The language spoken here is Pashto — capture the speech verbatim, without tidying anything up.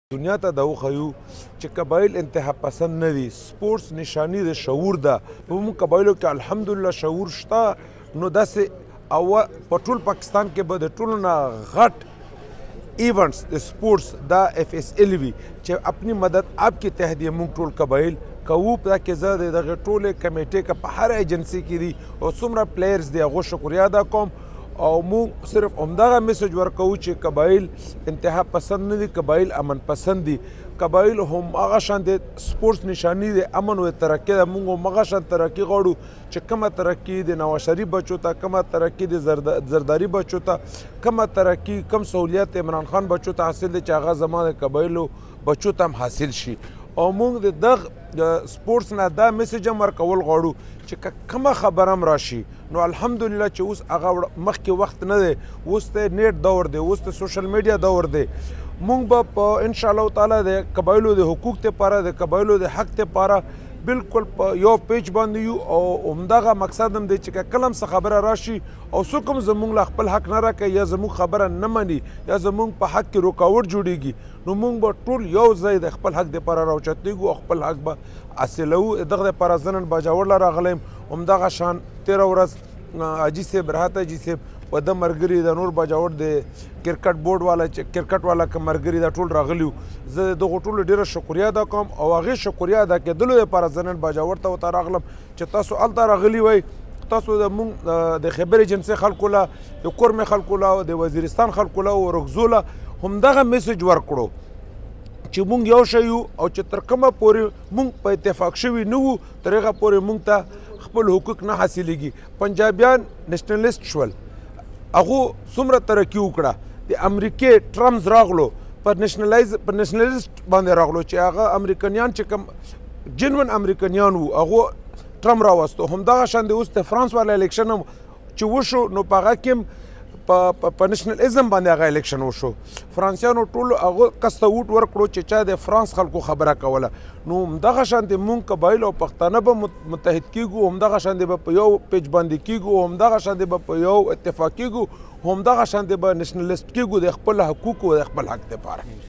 دنیا ته دا وښیو چې قبایل انتها پسند نه دي. سپورټس نشاني د شعور ده. په موږ قبایلو کې الحمدلله شعور شته. نو داسې او په ټول پاکستان کې به د ټولو نه غټ ایونټس د سپورټس دا اف ایس ایل وي چې اپنی مدد آپ کی تحت یې موږ ټول قبایل کوو. په دا کې زه د دغه ټولې کمیټې که په هر ایجنسي کې دي او څومره پلیئرز دي هغو شکریا ادا کوم او موږ صرف همدغه میسج ورکوو چې قبایل انتها پسند نه دي، قبایل امن پسند دي. قبایل هم هغه شان د سپورټس نشاني د امن او ترقي ده. موږ هم هغه شان ترقي غواړو چې کومه ترقي د نواز شریف بچو ته، کومه ترقي د زرداري بچو ته، کومه ترقي کم سهولیت عمران خان بچو ته حاصل دي چې هغه زما د قبایلو بچو ته هم حاصل شي. او موږ د دغه سپورټس نه دا میسج هم ورکول غواړو چې کومه خبره هم راشي نو الحمدلله چې اوس هغه مخکې وخت نه دی، اوس د نیټ دور دی، اوس د سوشل میډیا دور دی. موږ به په انشاءالله تعالی د قبایلو د حقوق دپاره، د قبایلو د حق دپاره بالکل په یو پیج باندې یو او همدغه مقصد هم دی چې کله هم څه خبره راشي او څوک هم زموږ له خپل حق نه راکوي یا زموږ خبره نه مني یا زموږ په حق کې رکاوټ جوړیږي نو موږ به ټول یو ځای د خپل حق دپاره راوچتېږو او خپل حق به حاصلوو. دغه دپاره زه نن باجوړ له راغلی یم. همدغه شان تېره ورځ حاجي صاحب راحت حاجي صاحب په ده ملګري د نور باجوړ د کرکټ بورډ والا چې کرکټ والا که ملګري دا ټول راغلي وو. زه د دغو ټولو ډېره شکریا ادا کوم او هغې شکریا ادا کېدلو دپاره زه نن باجوړ ته ورته راغلم چې تاسو هلته راغلي وئ. تاسو د مونږ د خیبر ایجنسۍ خلکو له، د کورمې خلکو له، د وزیرستان خلکو له، ورغزو له همدغه میسج ورکړو چې مونږ یو شی یو او چې تر کومه پورې مونږ په اتفاق شوي نه وو تر هغه پورې مونږ ته خپل حقوق نه حاصلېږي. پنجابیان نیشنلیست شول، هغو څومره ترقي وکړه. د امریکې ټرمز راغلو په نیشنلایز په نیشنلیست باندې راغلو چې هغه امریکنیان چې کوم جنون امریکنیان وو هغو ټرم راوستو. همدغه شان د اوس د فرانس والا الیکشن هم چې وشو نو په هغه کې هم په نیشنلزم باندې هغه الیکشن وشو. فرانسیانو ټولو هغو کس ته ووټ ورکړو چې چا د فرانس خلکو خبره کوله. نو همدغه شان د مونږ قبایل او پښتانه به متحد کیږو، همدغه شان د به په یو پیج باندې کیږو، همدغه شان د به په یو اتفاق کیږو، همدغه شان د به نیشنلست کیږو د خپل حقوقو او د خپل حق دپاره.